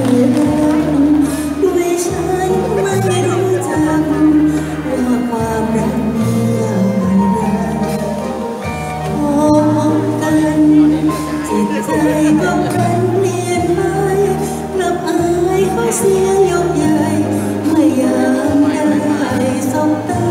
ด้วยฉันไม่รู้จักว่าความรักเมื่อวันใดพอพบกันจิตใจก็พลันเปลี่ยนไปกลับอายเขาเสียยกใหญ่เมื่อยามได้สบตา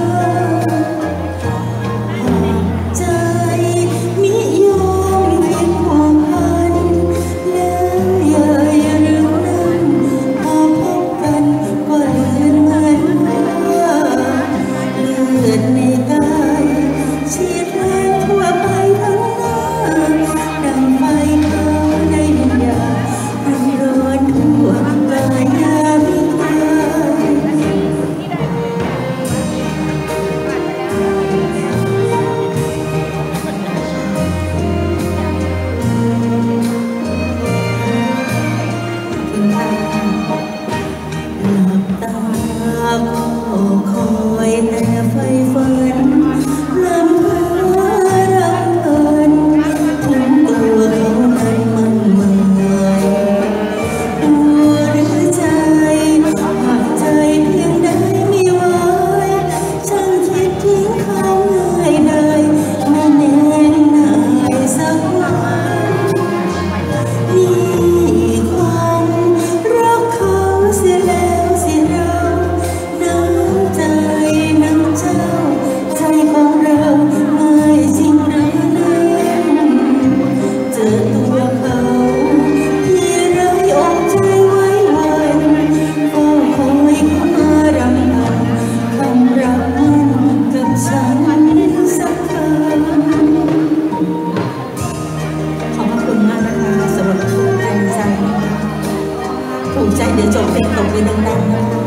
ใจนิยมเพียงผูกพันแล้วอย่าลืมนั้นพอพบกันก็เลือนเหมือนว่าเลือดในกายฉีดแรงทั่วไปทั้งหน้าดังไฟเผาในวิญญาณร้อนทั่วกายยามวิกาตาก็คอยแต่ไฟฝันลำพังรักเอิญถึงตัวเขานั้นมันเมื่อยตัวหรือใจหากใจเพียงใดไม่ไหวฉันคิดถึงเขาเมื่อยเลยไม่แน่นายสักวันนี่ความรักเขาเสียแล้วเสียเราน้ำใจน้ำเจ้าใจของเราไม่จริงหรือนั้นเจอตัวเขาที่ไร้อกใจไว้วันเฝ้าคอยเขามารำพันคำรักมันกับฉันสักคำขอบพระคุณมากนะคะสำหรับทุกแรงใจถูกใจเดี๋ยวจบเพลงตบมือดังๆนะคะ